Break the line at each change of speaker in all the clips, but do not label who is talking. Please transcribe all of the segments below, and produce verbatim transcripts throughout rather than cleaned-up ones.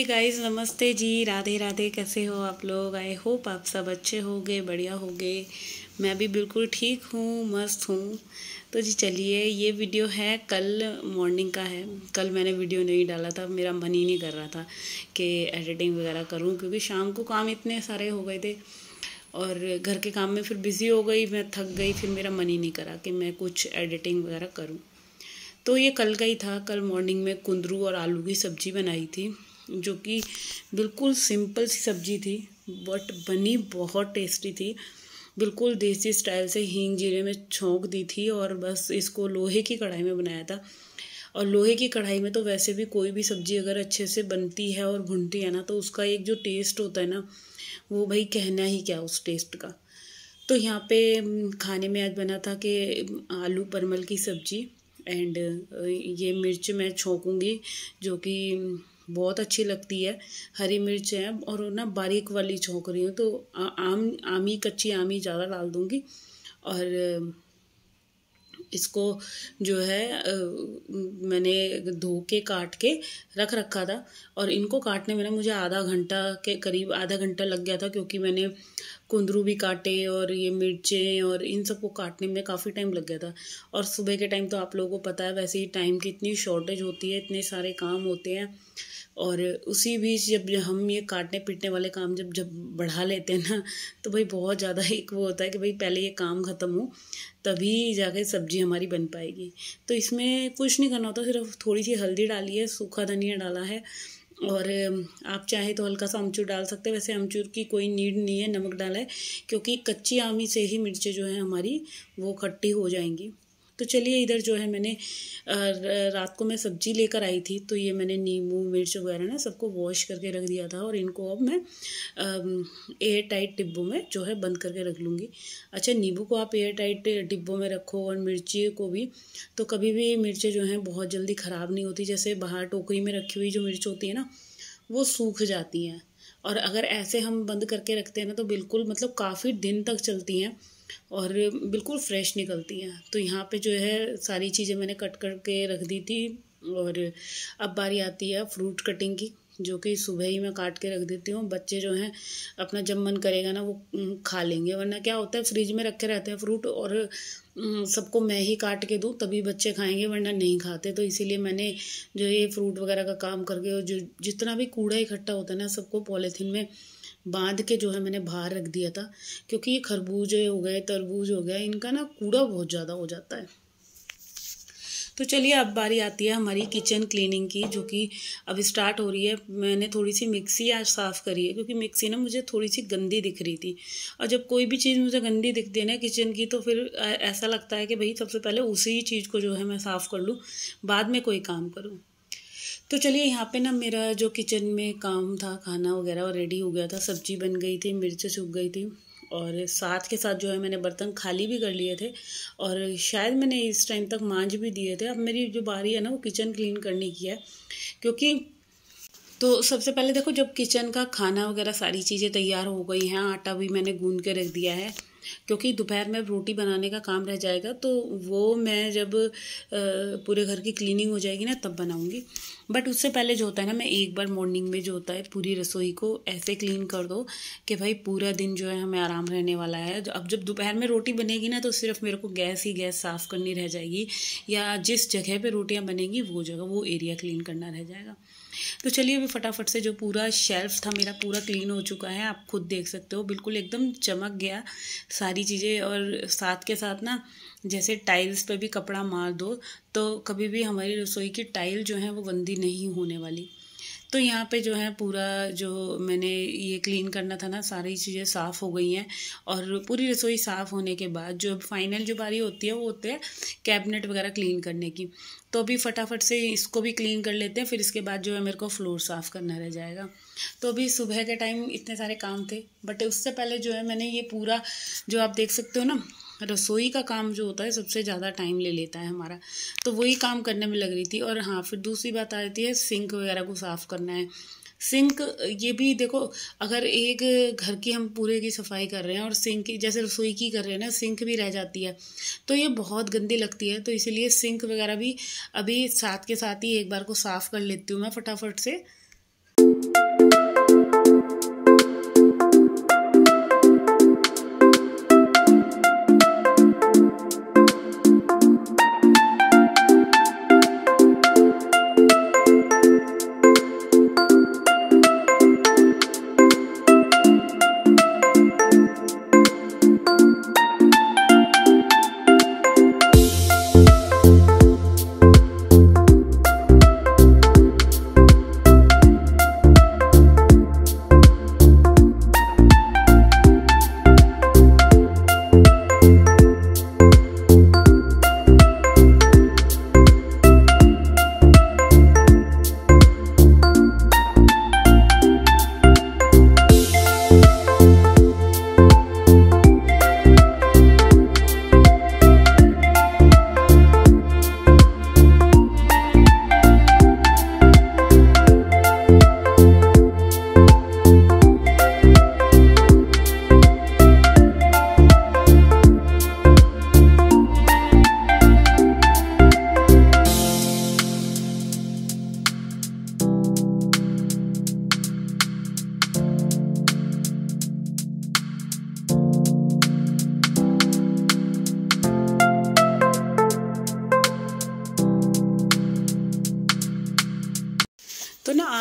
Guys, नमस्ते जी, राधे राधे। कैसे हो आप लोग? आई होप आप सब अच्छे होगे, बढ़िया होगे। मैं भी बिल्कुल ठीक हूँ, मस्त हूँ। तो जी चलिए, ये वीडियो है कल मॉर्निंग का है। कल मैंने वीडियो नहीं डाला था, मेरा मन ही नहीं कर रहा था कि एडिटिंग वगैरह करूँ, क्योंकि शाम को काम इतने सारे हो गए थे और घर के काम में फिर बिज़ी हो गई, मैं थक गई, फिर मेरा मन ही नहीं करा कि मैं कुछ एडिटिंग वगैरह करूँ। तो ये कल का ही था। कल मॉर्निंग में कुंदरू और आलू की सब्ज़ी बनाई थी, जो कि बिल्कुल सिंपल सी सब्ज़ी थी, बट बनी बहुत टेस्टी थी। बिल्कुल देसी स्टाइल से हींग जीरे में छोंक दी थी और बस इसको लोहे की कढ़ाई में बनाया था। और लोहे की कढ़ाई में तो वैसे भी कोई भी सब्ज़ी अगर अच्छे से बनती है और भुनती है ना, तो उसका एक जो टेस्ट होता है ना, वो भाई कहना ही क्या उस टेस्ट का। तो यहाँ पे खाने में आज बना था कि आलू परमल की सब्ज़ी एंड ये मिर्च मैं छोंकूँगी, जो कि बहुत अच्छी लगती है। हरी मिर्च है और ना बारीक वाली छोंक रही हूँ, तो आम आमी कच्ची आमी ज़्यादा डाल दूँगी। और इसको जो है आ, मैंने धो के काट के रख रखा था। और इनको काटने में ना मुझे आधा घंटा के करीब आधा घंटा लग गया था, क्योंकि मैंने कुंदरू भी काटे और ये मिर्चें और इन सबको काटने में काफ़ी टाइम लग गया था। और सुबह के टाइम तो आप लोगों को पता है, वैसे ही टाइम की इतनी शॉर्टेज होती है, इतने सारे काम होते हैं। और उसी बीच जब हम ये काटने पीटने वाले काम जब जब बढ़ा लेते हैं ना, तो भाई बहुत ज़्यादा एक वो होता है कि भाई पहले ये काम ख़त्म हो, तभी जाके सब्ज़ी हमारी बन पाएगी। तो इसमें कुछ नहीं करना होता, सिर्फ थोड़ी सी हल्दी डाली है, सूखा धनिया डाला है, और आप चाहे तो हल्का सा अमचूर डाल सकते हैं। वैसे अमचूर की कोई नीड नहीं है, नमक डाला है, क्योंकि कच्ची आमी से ही मिर्चें जो हैं हमारी वो खट्टी हो जाएंगी। तो चलिए, इधर जो है मैंने रात को मैं सब्ज़ी लेकर आई थी, तो ये मैंने नींबू मिर्च वगैरह ना सबको वॉश करके रख दिया था, और इनको अब मैं एयर टाइट डिब्बों में जो है बंद करके रख लूँगी। अच्छा, नींबू को आप एयर टाइट डिब्बों में रखो और मिर्ची को भी, तो कभी भी मिर्चें जो हैं बहुत जल्दी ख़राब नहीं होती। जैसे बाहर टोकरी में रखी हुई जो मिर्च होती है ना, वो सूख जाती हैं, और अगर ऐसे हम बंद करके रखते हैं ना, तो बिल्कुल मतलब काफ़ी दिन तक चलती हैं और बिल्कुल फ्रेश निकलती हैं। तो यहाँ पे जो है सारी चीज़ें मैंने कट करके रख दी थी। और अब बारी आती है फ्रूट कटिंग की, जो कि सुबह ही मैं काट के रख देती हूँ। बच्चे जो हैं अपना जब मन करेगा ना वो खा लेंगे, वरना क्या होता है फ्रिज में रखे रहते हैं फ्रूट, और सबको मैं ही काट के दूँ तभी बच्चे खाएंगे, वरना नहीं खाते। तो इसीलिए मैंने जो ये फ्रूट वगैरह का काम करके, और जो जितना भी कूड़ा इकट्ठा होता है ना, सबको पॉलीथीन में बांध के जो है मैंने बाहर रख दिया था। क्योंकि ये खरबूजे हो गए, तरबूज हो गया, इनका ना कूड़ा बहुत ज़्यादा हो जाता है। तो चलिए, अब बारी आती है हमारी किचन क्लीनिंग की, जो कि अब स्टार्ट हो रही है। मैंने थोड़ी सी मिक्सी आज साफ़ करी है, क्योंकि मिक्सी ना मुझे थोड़ी सी गंदी दिख रही थी। और जब कोई भी चीज़ मुझे गंदी दिखती है ना किचन की, तो फिर ऐसा लगता है कि भाई सबसे पहले उसी चीज़ को जो है मैं साफ़ कर लूँ, बाद में कोई काम करूँ। तो चलिए, यहाँ पे ना मेरा जो किचन में काम था, खाना वगैरह रेडी हो गया था, सब्जी बन गई थी, मिर्च सूख गई थी, और साथ के साथ जो है मैंने बर्तन खाली भी कर लिए थे, और शायद मैंने इस टाइम तक मांज भी दिए थे। अब मेरी जो बारी है ना, वो किचन क्लीन करने की है। क्योंकि तो सबसे पहले देखो, जब किचन का खाना वगैरह सारी चीज़ें तैयार हो गई हैं, आटा भी मैंने गूंद के रख दिया है, क्योंकि दोपहर में रोटी बनाने का काम रह जाएगा, तो वो मैं जब पूरे घर की क्लीनिंग हो जाएगी ना, तब बनाऊंगी। बट उससे पहले जो होता है ना, मैं एक बार मॉर्निंग में जो होता है पूरी रसोई को ऐसे क्लीन कर दो कि भाई पूरा दिन जो है हमें आराम रहने वाला है। अब जब दोपहर में रोटी बनेगी ना, तो सिर्फ मेरे को गैस ही गैस साफ़ करनी रह जाएगी, या जिस जगह पे रोटियां बनेगी वो जगह, वो एरिया क्लीन करना रह जाएगा। तो चलिए, अभी फटाफट से जो पूरा शेल्फ था मेरा पूरा क्लीन हो चुका है, आप खुद देख सकते हो, बिल्कुल एकदम चमक गया सारी चीज़ें। और साथ के साथ ना, जैसे टाइल्स पे भी कपड़ा मार दो तो कभी भी हमारी रसोई की टाइल जो है वो गंदी नहीं होने वाली। तो यहाँ पे जो है पूरा जो मैंने ये क्लीन करना था ना, सारी चीज़ें साफ़ हो गई हैं। और पूरी रसोई साफ़ होने के बाद जो फाइनल जो बारी होती है, वो होती है कैबिनेट वगैरह क्लीन करने की। तो अभी फटाफट से इसको भी क्लीन कर लेते हैं, फिर इसके बाद जो है मेरे को फ्लोर साफ़ करना रह जाएगा। तो अभी सुबह के टाइम इतने सारे काम थे, बट उससे पहले जो है मैंने ये पूरा, जो आप देख सकते हो ना, रसोई का काम जो होता है सबसे ज़्यादा टाइम ले लेता है हमारा, तो वही काम करने में लग रही थी। और हाँ, फिर दूसरी बात आ जाती है, सिंक वगैरह को साफ़ करना है। सिंक, ये भी देखो, अगर एक घर की हम पूरे की सफाई कर रहे हैं और सिंक की, जैसे रसोई की कर रहे हैं ना, सिंक भी रह जाती है, तो ये बहुत गंदी लगती है। तो इसीलिए सिंक वगैरह भी अभी साथ के साथ ही एक बार को साफ़ कर लेती हूँ मैं फटाफट से।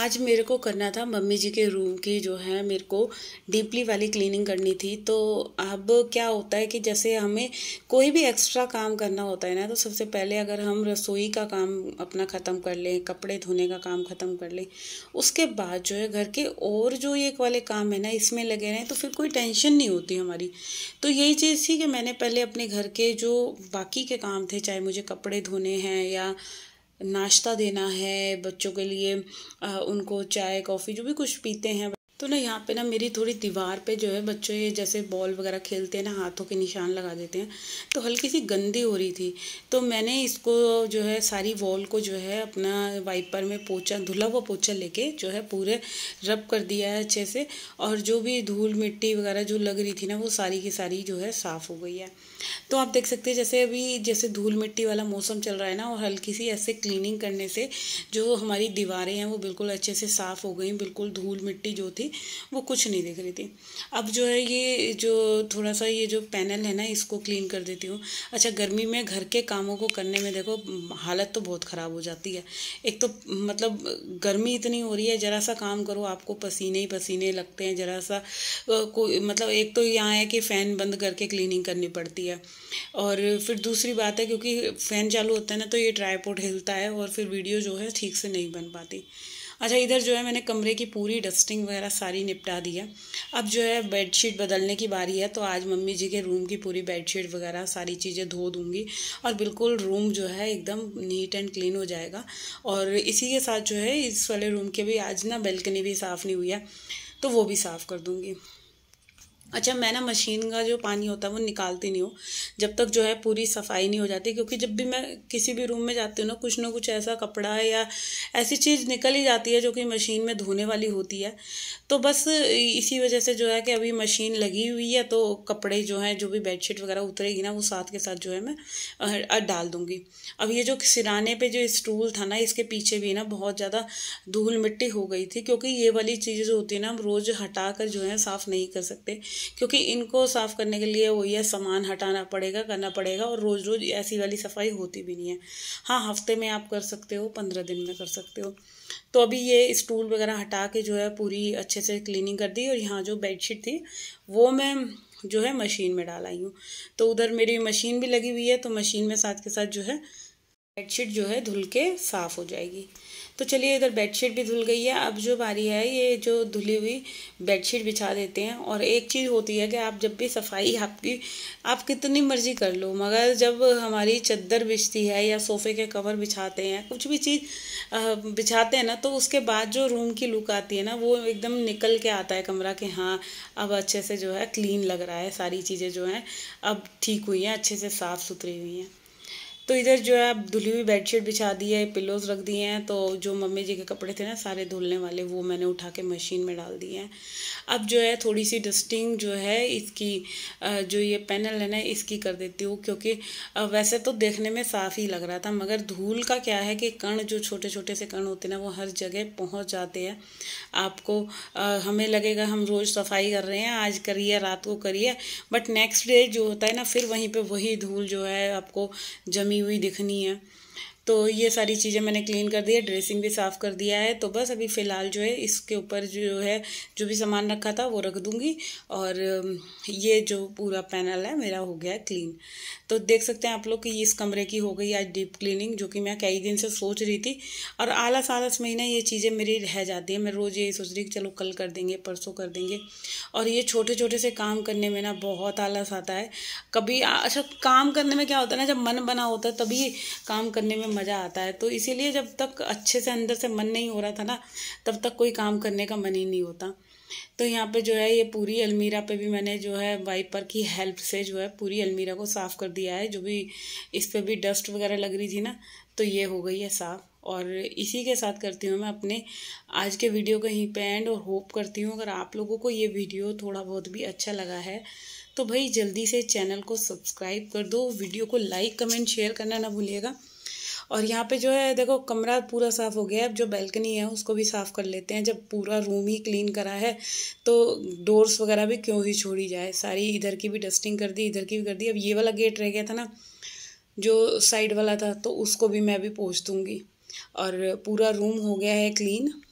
आज मेरे को करना था मम्मी जी के रूम की जो है मेरे को डीपली वाली क्लीनिंग करनी थी। तो अब क्या होता है कि जैसे हमें कोई भी एक्स्ट्रा काम करना होता है ना, तो सबसे पहले अगर हम रसोई का काम अपना ख़त्म कर लें, कपड़े धोने का काम ख़त्म कर लें, उसके बाद जो है घर के और जो ये वाले काम है ना इसमें लगे रहें, तो फिर कोई टेंशन नहीं होती हमारी। तो यही चीज़ थी कि मैंने पहले अपने घर के जो बाकी के काम थे, चाहे मुझे कपड़े धोने हैं या नाश्ता देना है बच्चों के लिए, आ, उनको चाय कॉफ़ी जो भी कुछ पीते हैं, तो ना यहाँ पे ना मेरी थोड़ी दीवार पे जो है बच्चों ये जैसे बॉल वगैरह खेलते हैं ना, हाथों के निशान लगा देते हैं, तो हल्की सी गंदी हो रही थी। तो मैंने इसको जो है सारी वॉल को जो है अपना वाइपर में पोछा, धुला हुआ पोछा लेके जो है पूरे रब कर दिया है अच्छे से, और जो भी धूल मिट्टी वगैरह जो लग रही थी ना वो सारी की सारी जो है साफ़ हो गई है। तो आप देख सकते हैं जैसे अभी जैसे धूल मिट्टी वाला मौसम चल रहा है ना, और हल्की सी ऐसे क्लीनिंग करने से जो हमारी दीवारें हैं वो बिल्कुल अच्छे से साफ़ हो गई, बिल्कुल धूल मिट्टी जो थी वो कुछ नहीं दिख रही थी। अब जो है ये जो थोड़ा सा ये जो पैनल है ना इसको क्लीन कर देती हूँ। अच्छा, गर्मी में घर के कामों को करने में देखो हालत तो बहुत ख़राब हो जाती है। एक तो मतलब गर्मी इतनी हो रही है, ज़रा सा काम करो आपको पसीने ही पसीने लगते हैं, ज़रा सा कोई मतलब एक तो यहाँ है कि फ़ैन बंद करके क्लीनिंग करनी पड़ती है, और फिर दूसरी बात है क्योंकि फ़ैन चालू होता है ना तो ये ट्राइपॉड हिलता है और फिर वीडियो जो है ठीक से नहीं बन पाती। अच्छा, इधर जो है मैंने कमरे की पूरी डस्टिंग वगैरह सारी निपटा दी है। अब जो है बेडशीट बदलने की बारी है, तो आज मम्मी जी के रूम की पूरी बेडशीट वगैरह सारी चीज़ें धो दूँगी और बिल्कुल रूम जो है एकदम नीट एंड क्लीन हो जाएगा। और इसी के साथ जो है इस वाले रूम के भी आज ना बेल्कनी भी साफ़ नहीं हुई है, तो वो भी साफ़ कर दूँगी। अच्छा, मैं ना मशीन का जो पानी होता है वो निकालती नहीं हूँ जब तक जो है पूरी सफाई नहीं हो जाती, क्योंकि जब भी मैं किसी भी रूम में जाती हूँ ना कुछ ना कुछ ऐसा कपड़ा है या ऐसी चीज़ निकल ही जाती है जो कि मशीन में धोने वाली होती है। तो बस इसी वजह से जो है कि अभी मशीन लगी हुई है, तो कपड़े जो हैं जो भी बेडशीट वगैरह उतरेगी ना वो साथ के साथ जो है मैं डाल दूँगी। अब ये जो सिराने पे जो स्टूल था ना इसके पीछे भी ना बहुत ज़्यादा धूल मिट्टी हो गई थी, क्योंकि ये वाली चीज़ें जो होती है ना हम रोज़ हटा कर जो है साफ़ नहीं कर सकते, क्योंकि इनको साफ़ करने के लिए वही है सामान हटाना पड़ेगा, करना पड़ेगा, और रोज़ रोज़ ऐसी वाली सफाई होती भी नहीं है। हाँ, हफ्ते में आप कर सकते हो, पंद्रह दिन में कर सकते हो। तो अभी ये स्टूल वगैरह हटा के जो है पूरी अच्छे से क्लीनिंग कर दी, और यहाँ जो बेडशीट थी वो मैं जो है मशीन में डाल आई हूँ। तो उधर मेरी मशीन भी लगी हुई है, तो मशीन में साथ के साथ जो है बेडशीट जो है धुल के साफ़ हो जाएगी। तो चलिए, इधर बेडशीट भी धुल गई है। अब जो बारी है ये जो धुली हुई बेडशीट बिछा देते हैं। और एक चीज़ होती है कि आप जब भी सफाई आपकी आप कितनी मर्जी कर लो, मगर जब हमारी चादर बिछती है या सोफ़े के कवर बिछाते हैं, कुछ भी चीज़ बिछाते हैं ना, तो उसके बाद जो रूम की लुक आती है ना वो एकदम निकल के आता है कमरा के, हाँ अब अच्छे से जो है क्लीन लग रहा है, सारी चीज़ें जो हैं अब ठीक हुई हैं, अच्छे से साफ़ सुथरी हुई हैं। तो इधर जो है अब धुली हुई बेडशीट बिछा दी है, पिलोज रख दिए हैं, तो जो मम्मी जी के कपड़े थे ना सारे धुलने वाले वो मैंने उठा के मशीन में डाल दिए हैं। अब जो है थोड़ी सी डस्टिंग जो है इसकी जो ये पैनल है ना इसकी कर देती हूँ, क्योंकि वैसे तो देखने में साफ़ ही लग रहा था, मगर धूल का क्या है कि कण जो छोटे छोटे से कण होते हैं ना वो हर जगह पहुँच जाते हैं। आपको हमें लगेगा हम रोज़ सफाई कर रहे हैं, आज करिए रात को करिए, बट नेक्स्ट डे जो होता है ना फिर वहीं पे वही धूल जो है आपको जमी हुई दिखनी है। तो ये सारी चीज़ें मैंने क्लीन कर दी है, ड्रेसिंग भी साफ़ कर दिया है। तो बस अभी फ़िलहाल जो है इसके ऊपर जो है जो भी सामान रखा था वो रख दूँगी, और ये जो पूरा पैनल है मेरा हो गया है क्लीन। तो देख सकते हैं आप लोग कि इस कमरे की हो गई आज डीप क्लीनिंग, जो कि मैं कई दिन से सोच रही थी, और आलस आलस में ही ना ये चीज़ें मेरी रह जाती है। मैं रोज़ यही सोच रही कि चलो कल कर देंगे, परसों कर देंगे, और ये छोटे छोटे से काम करने में ना बहुत आलस आता है। कभी अच्छा काम करने में क्या होता है ना, जब मन बना होता है तभी काम करने में मज़ा आता है। तो इसीलिए जब तक अच्छे से अंदर से मन नहीं हो रहा था ना तब तक कोई काम करने का मन ही नहीं होता। तो यहाँ पे जो है ये पूरी अलमीरा पे भी मैंने जो है वाइपर की हेल्प से जो है पूरी अलमीरा को साफ़ कर दिया है। जो भी इस पे भी डस्ट वगैरह लग रही थी ना तो ये हो गई है साफ़। और इसी के साथ करती हूँ मैं अपने आज के वीडियो का यहीं पे एंड, और होप करती हूँ अगर आप लोगों को ये वीडियो थोड़ा बहुत भी अच्छा लगा है तो भाई जल्दी से चैनल को सब्सक्राइब कर दो, वीडियो को लाइक कमेंट शेयर करना ना भूलिएगा। और यहाँ पे जो है देखो कमरा पूरा साफ़ हो गया है, अब जो बैल्कनी है उसको भी साफ़ कर लेते हैं। जब पूरा रूम ही क्लीन करा है तो डोर्स वगैरह भी क्यों ही छोड़ी जाए, सारी इधर की भी डस्टिंग कर दी, इधर की भी कर दी। अब ये वाला गेट रह गया था ना जो साइड वाला था, तो उसको भी मैं भी पोंछ दूँगी। और पूरा रूम हो गया है क्लीन।